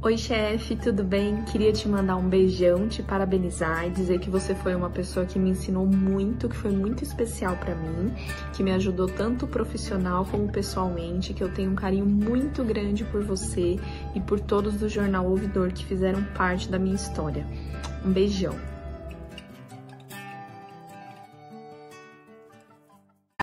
Oi, chefe, tudo bem? Queria te mandar um beijão, te parabenizar e dizer que você foi uma pessoa que me ensinou muito, que foi muito especial pra mim, que me ajudou tanto profissional como pessoalmente, que eu tenho um carinho muito grande por você e por todos do Jornal Ouvidor que fizeram parte da minha história. Um beijão.